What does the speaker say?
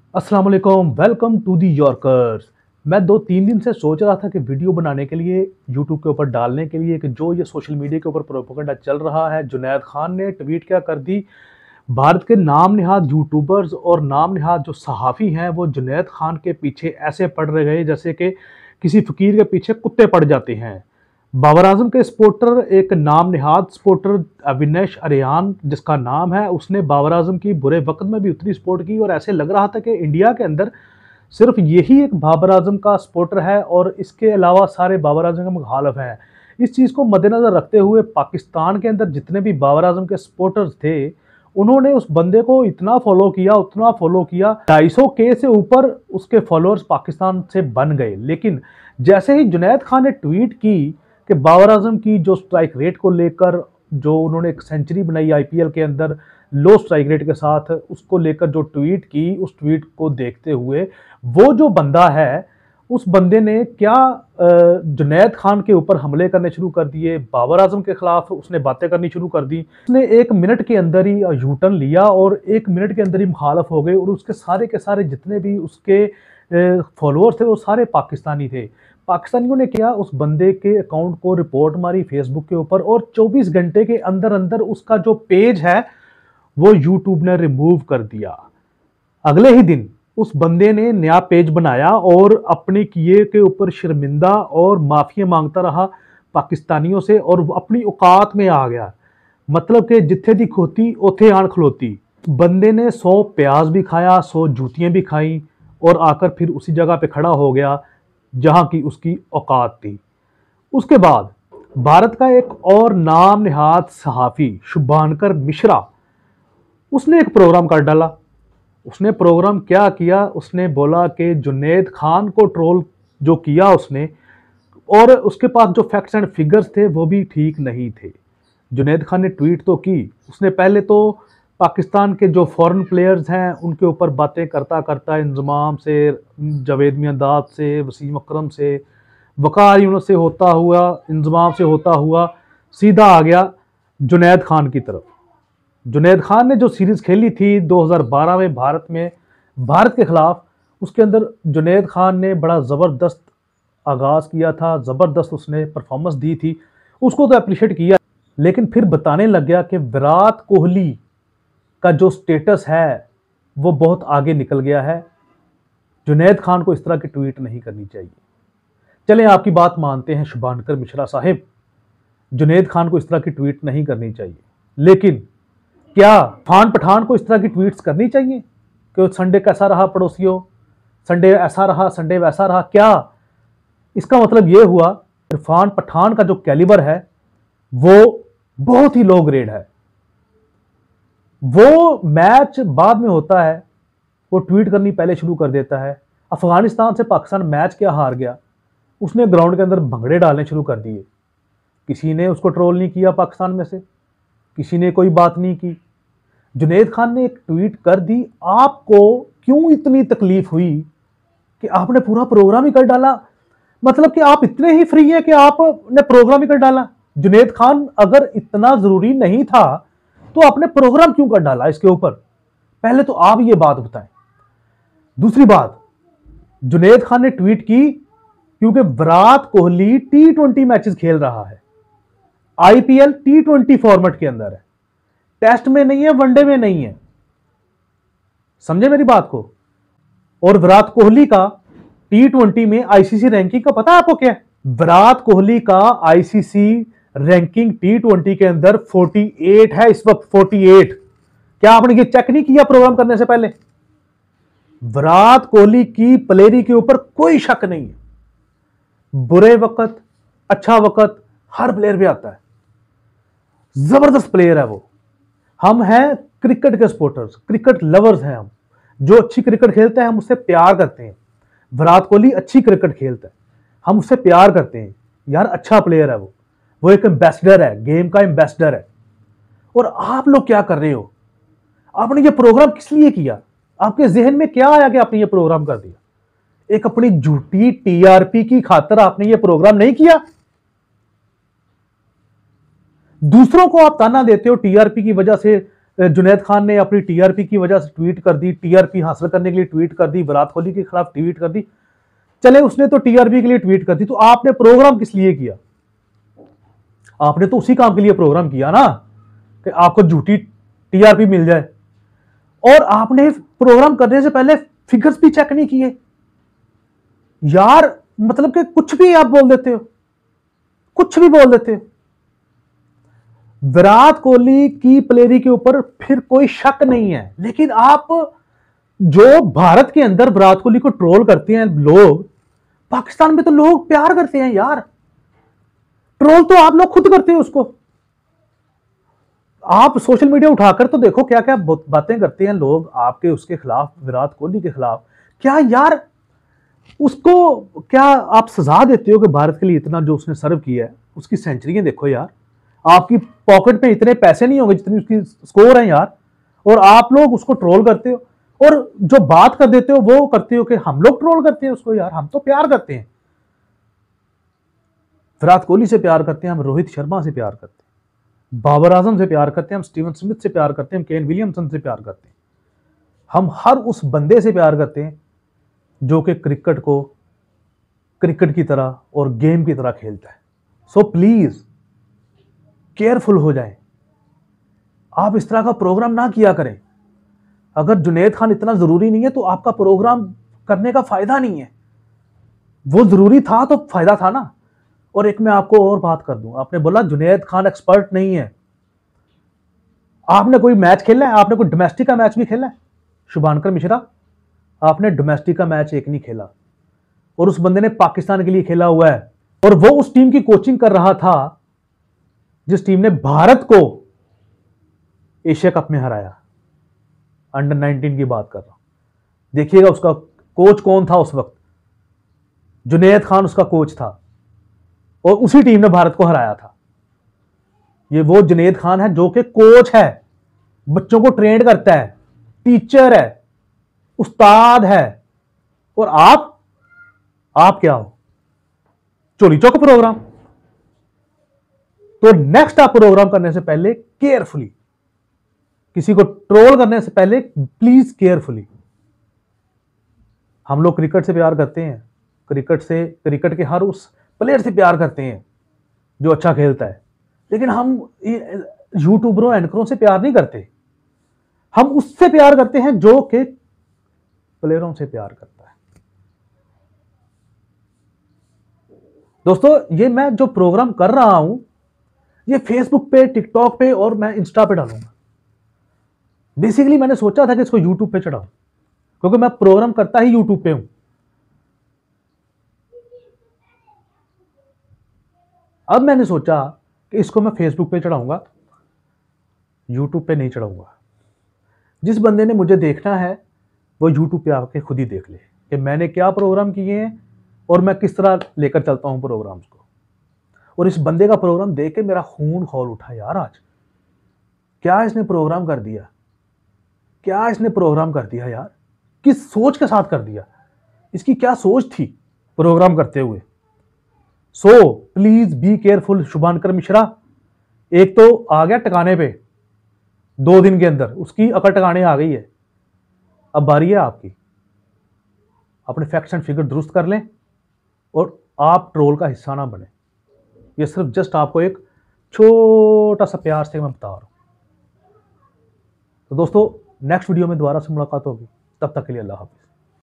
अस्सलाम वालेकुम, welcome to the yorkers. मैं 2-3 दिन से सोच रहा था कि वीडियो बनाने के लिए, यूट्यूब के ऊपर डालने के लिए, कि जो ये सोशल मीडिया के ऊपर प्रोपेगेंडा चल रहा है। जुनैद खान ने ट्वीट क्या कर दी, भारत के नाम नहाद यूट्यूबर्स और नाम नहाद जो सहाफ़ी हैं वो जुनैद खान के पीछे ऐसे पड़ रहे गए जैसे कि किसी फ़कीर के पीछे कुत्ते पड़ जाते हैं। बाबर आजम के सपोर्टर, एक नाम नहाद सपोर्टर अविनाश आर्यन जिसका नाम है, उसने बाबर आजम की बुरे वक्त में भी उतनी सपोर्ट की और ऐसे लग रहा था कि इंडिया के अंदर सिर्फ यही एक बाबर आजम का सपोर्टर है और इसके अलावा सारे बाबर आजम के मुखालिफ हैं। इस चीज़ को मद्देनज़र रखते हुए पाकिस्तान के अंदर जितने भी बाबर आजम के सपोर्टर्स थे, उन्होंने उस बंदे को इतना फॉलो किया, उतना फॉलो किया, 250K से ऊपर उसके फॉलोअर्स पाकिस्तान से बन गए। लेकिन जैसे ही जुनैद खान ने ट्वीट की कि बाबर आजम की जो स्ट्राइक रेट को लेकर, जो उन्होंने एक सेंचुरी बनाई आईपीएल के अंदर लो स्ट्राइक रेट के साथ, उसको लेकर जो ट्वीट की, उस ट्वीट को देखते हुए वो जो बंदा है, उस बंदे ने क्या जुनैद खान के ऊपर हमले करने शुरू कर दिए, बाबर आजम के खिलाफ उसने बातें करनी शुरू कर दी। उसने 1 मिनट के अंदर ही यू टर्न लिया और 1 मिनट के अंदर ही मुखालफ हो गए और उसके सारे के सारे जितने भी उसके फॉलोअर्स थे वो सारे पाकिस्तानी थे। पाकिस्तानियों ने किया, उस बंदे के अकाउंट को रिपोर्ट मारी फेसबुक के ऊपर और 24 घंटे के अंदर अंदर उसका जो पेज है वो यूट्यूब ने रिमूव कर दिया। अगले ही दिन उस बंदे ने नया पेज बनाया और अपने किए के ऊपर शर्मिंदा और माफिया मांगता रहा पाकिस्तानियों से और अपनी औकात में आ गया। मतलब कि जिथे दी खोती उथे आन खलोती। बंदे ने 100 प्याज भी खाया, 100 जूतियां भी खाई और आकर फिर उसी जगह पे खड़ा हो गया जहां की उसकी औकात थी। उसके बाद भारत का एक और नाम नहाद सहाफ़ी शुभहानकर मिश्रा, उसने एक प्रोग्राम कर डाला। उसने प्रोग्राम क्या किया, उसने बोला कि जुनैद खान को ट्रोल जो किया उसने, और उसके पास जो फैक्ट्स एंड फिगर्स थे वो भी ठीक नहीं थे। जुनैद खान ने ट्वीट तो की, उसने पहले तो पाकिस्तान के जो फॉरेन प्लेयर्स हैं उनके ऊपर बातें करता करता इंजमाम से, जावेद मियांदाद से, वसीम अकरम से, वकार यूनुस से होता हुआ, इंजमाम से होता हुआ सीधा आ गया जुनैद खान की तरफ। जुनैद खान ने जो सीरीज़ खेली थी 2012 में भारत के खिलाफ, उसके अंदर जुनैद खान ने बड़ा ज़बरदस्त आगाज़ किया था, ज़बरदस्त उसने परफॉर्मेंस दी थी, उसको तो अप्रिशिएट किया। लेकिन फिर बताने लग गया कि विराट कोहली का जो स्टेटस है वो बहुत आगे निकल गया है, जुनैद खान को इस तरह की ट्वीट नहीं करनी चाहिए। चलें आपकी बात मानते हैं शुभहानकर मिश्रा साहिब, जुनैद खान को इस तरह की ट्वीट नहीं करनी चाहिए, लेकिन क्या फान पठान को इस तरह की ट्वीट्स करनी चाहिए कि संडे कैसा रहा पड़ोसियों, संडे ऐसा रहा, संडे वैसा रहा? क्या इसका मतलब ये हुआ इरफान पठान का जो कैलिबर है वो बहुत ही लो ग्रेड है। वो मैच बाद में होता है, वो ट्वीट करनी पहले शुरू कर देता है। अफगानिस्तान से पाकिस्तान मैच क्या हार गया, उसने ग्राउंड के अंदर भंगड़े डालने शुरू कर दिए। किसी ने उसको ट्रोल नहीं किया पाकिस्तान में से, किसी ने कोई बात नहीं की। जुनैद खान ने एक ट्वीट कर दी। आपको क्यों इतनी तकलीफ हुई कि आपने पूरा प्रोग्राम ही कर डाला? मतलब कि आप इतने ही फ्री है कि आपने प्रोग्राम ही कर डाला। जुनैद खान, अगर इतना जरूरी नहीं था तो आपने प्रोग्राम क्यों कर डाला इसके ऊपर? पहले तो आप ये बात बताएं। दूसरी बात, जुनैद खान ने ट्वीट की क्योंकि विराट कोहली T20 मैचेस खेल रहा है, आईपीएल T20 फॉर्मेट के अंदर है, टेस्ट में नहीं है, वनडे में नहीं है। समझे मेरी बात को? और विराट कोहली का T20 में आईसीसी रैंकिंग का पता है आपको क्या है? विराट कोहली का आईसीसी रैंकिंग T20 के अंदर 48 है इस वक्त, 48। क्या आपने ये चेक नहीं किया प्रोग्राम करने से पहले? विराट कोहली की प्लेयरी के ऊपर कोई शक नहीं है। बुरे वक्त, अच्छा वक्त हर प्लेयर पे आता है। जबरदस्त प्लेयर है वो। हम हैं क्रिकेट के सपोर्टर्स, क्रिकेट लवर्स हैं हम। जो अच्छी क्रिकेट खेलते हैं हम उससे प्यार करते हैं। विराट कोहली अच्छी क्रिकेट खेलता है, हम उससे प्यार करते हैं। यार अच्छा प्लेयर है वो एक एम्बेसडर है, गेम का एम्बेसडर है। और आप लोग क्या कर रहे हो? आपने ये प्रोग्राम किस लिए किया? आपके जहन में क्या आया कि आपने ये प्रोग्राम कर दिया? एक अपनी झूठी टीआरपी की खातिर आपने ये प्रोग्राम नहीं किया। दूसरों को आप ताना देते हो टीआरपी की वजह से जुनैद खान ने अपनी टीआरपी की वजह से ट्वीट कर दी, टीआरपी हासिल करने के लिए ट्वीट कर दी, विराट कोहली के खिलाफ ट्वीट कर दी। चले उसने तो टीआरपी के लिए ट्वीट कर दी, तो आपने प्रोग्राम किस लिए किया? आपने तो उसी काम के लिए प्रोग्राम किया ना कि आपको झूठी टीआरपी मिल जाए। और आपने प्रोग्राम करने से पहले फिगर्स भी चेक नहीं किए यार। मतलब कि कुछ भी आप बोल देते हो, कुछ भी बोल देते हो। विराट कोहली की प्लेयरी के ऊपर फिर कोई शक नहीं है, लेकिन आप जो भारत के अंदर विराट कोहली को ट्रोल करते हैं लोग, पाकिस्तान में तो लोग प्यार करते हैं यार। ट्रोल तो आप लोग खुद करते हैं उसको। आप सोशल मीडिया उठाकर तो देखो क्या क्या बातें करते हैं लोग आपके उसके खिलाफ, विराट कोहली के खिलाफ। क्या यार उसको क्या आप सजा देते हो कि भारत के लिए इतना जो उसने सर्व किया है, उसकी सेंचुरियां देखो यार। आपकी पॉकेट में इतने पैसे नहीं होंगे जितनी उसकी स्कोर है यार, और आप लोग उसको ट्रोल करते हो। और जो बात कर देते हो वो करते हो कि हम लोग ट्रोल करते हैं उसको। यार हम तो प्यार करते हैं, विराट कोहली से प्यार करते हैं, हम रोहित शर्मा से प्यार करते हैं, बाबर आजम से प्यार करते हैं, हम स्टीवन स्मिथ से प्यार करते हैं, हम केन विलियमसन से प्यार करते हैं। हम हर उस बंदे से प्यार करते हैं जो कि क्रिकेट को क्रिकेट की तरह और गेम की तरह खेलता है। सो प्लीज केयरफुल हो जाएं। आप इस तरह का प्रोग्राम ना किया करें। अगर जुनैद खान इतना जरूरी नहीं है तो आपका प्रोग्राम करने का फायदा नहीं है। वो जरूरी था तो फायदा था ना। और एक मैं आपको और बात कर दूं, आपने बोला जुनैद खान एक्सपर्ट नहीं है। आपने कोई मैच खेला है? आपने कोई डोमेस्टिक का मैच भी खेला है? शुभांकर मिश्रा, आपने डोमेस्टिक का मैच एक नहीं खेला, और उस बंदे ने पाकिस्तान के लिए खेला हुआ है, और वो उस टीम की कोचिंग कर रहा था जिस टीम ने भारत को एशिया कप में हराया। अंडर 19 की बात कर रहा हूं। देखिएगा उसका कोच कौन था उस वक्त। जुनैद खान उसका कोच था, और उसी टीम ने भारत को हराया था। ये वो जुनैद खान है जो कि कोच है, बच्चों को ट्रेन करता है, टीचर है, उस्ताद है। और आप क्या हो? चोरी चौक प्रोग्राम। तो नेक्स्ट आप प्रोग्राम करने से पहले केयरफुली, किसी को ट्रोल करने से पहले प्लीज केयरफुली। हम लोग क्रिकेट से प्यार करते हैं, क्रिकेट के हर उस प्लेयर से प्यार करते हैं जो अच्छा खेलता है, लेकिन हम यूट्यूबरों एंकरों से प्यार नहीं करते। हम उससे प्यार करते हैं जो कि प्लेयरों से प्यार करता है। दोस्तों, ये मैं जो प्रोग्राम कर रहा हूं ये फेसबुक पे, टिकटॉक पे और मैं इंस्टा पे डालूंगा। बेसिकली मैंने सोचा था कि इसको यूट्यूब पे चढ़ाऊं, क्योंकि मैं प्रोग्राम करता ही यूट्यूब पे हूं। अब मैंने सोचा कि इसको मैं फेसबुक पे चढ़ाऊंगा, यूट्यूब पे नहीं चढ़ाऊंगा। जिस बंदे ने मुझे देखना है वो यूट्यूब पे आके खुद ही देख ले कि मैंने क्या प्रोग्राम किए हैं और मैं किस तरह लेकर चलता हूं प्रोग्राम्स को। और इस बंदे का प्रोग्राम देख के मेरा खून खौल उठा यार। आज क्या इसने प्रोग्राम कर दिया, क्या इसने प्रोग्राम कर दिया यार। किस सोच के साथ कर दिया, इसकी क्या सोच थी प्रोग्राम करते हुए। So please be careful Shubhankar Mishra. एक तो आ गया टकाने पे 2 दिन के अंदर, उसकी अकल टकाने आ गई है। अब बारी है आपकी, अपने फैक्ट्स एंड फिगर दुरुस्त कर लें और आप ट्रोल का हिस्सा ना बने। ये सिर्फ जस्ट आपको एक छोटा सा प्यार से मैं बता रहा हूं। तो दोस्तों, नेक्स्ट वीडियो में दोबारा से मुलाकात होगी। तब तक के लिए अल्लाह हाफिज।